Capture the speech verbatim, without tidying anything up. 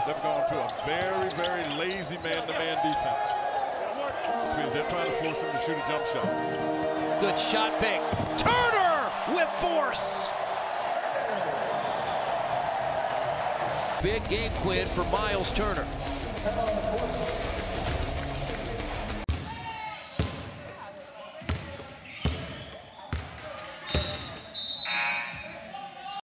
they've gone to a very, very lazy man-to-man defense. Which means they're trying to force him to shoot a jump shot. Good shot fake. Turner with force. Big game, Quinn, for Miles Turner.